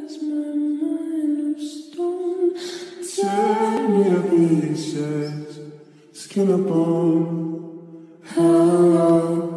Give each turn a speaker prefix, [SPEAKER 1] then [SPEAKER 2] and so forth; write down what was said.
[SPEAKER 1] has my mind of stone. Tear me to pieces, skin and bone. How